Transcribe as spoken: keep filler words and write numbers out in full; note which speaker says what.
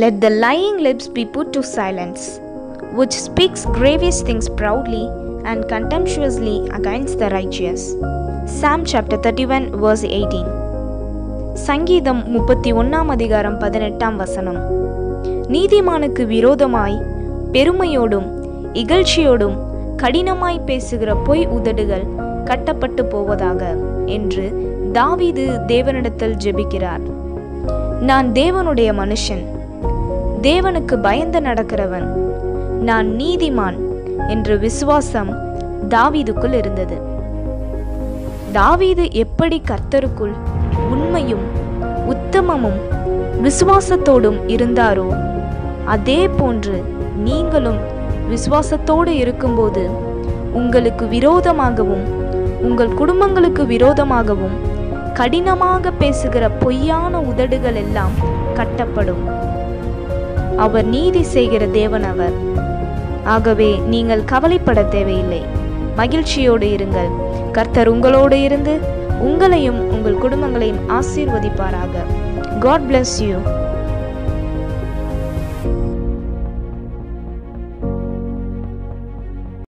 Speaker 1: Let the lying lips be put to silence, which speaks grievous things proudly and contemptuously against the righteous. Psalm chapter thirty-one verse eighteen. சங்கீதம் முப்பத்தி ஒன்னாம் அதிகாரம் பதினெட்டாம் வசனம். நீதிமானுக்கு விரோதமாய் பெருமையோடும் இகழ்ச்சியோடும் கடினமாய் பேசுகிற பொய் உதடுகள் கட்டப்பட்டு போவதாக என்று தாவீது தேவனிடத்தில் ஜெபிக்கிறார். நான் தேவனுடைய மனுஷன், தேவனுக்கு பயந்து நடக்கிறவன், நான் நீதிமான் என்ற விசுவாசம் தாவீதுக்குள் இருந்தது. தாவீது எப்படி கர்த்தருக்குள் உண்மையும் உத்தமமும் விசுவாசத்தோடும் இருந்தாரோ அதே போன்று நீங்களும் விசுவாசத்தோடு இருக்கும்போது உங்களுக்கு விரோதமாகவும் உங்கள் குடும்பங்களுக்கு விரோதமாகவும் கடினமாக பேசுகிற பொய்யான உதடுகள் எல்லாம் கட்டப்படும். அவர் நீதி செய்கிற தேவன் அவர். ஆகவே நீங்கள் கவலைப்பட தேவையில்லை, மகிழ்ச்சியோடு இருங்கள். கர்த்தர் உங்களோடு இருந்து உங்களையும் உங்கள் குடும்பங்களையும் ஆசீர்வதிப்பாராக. God bless you.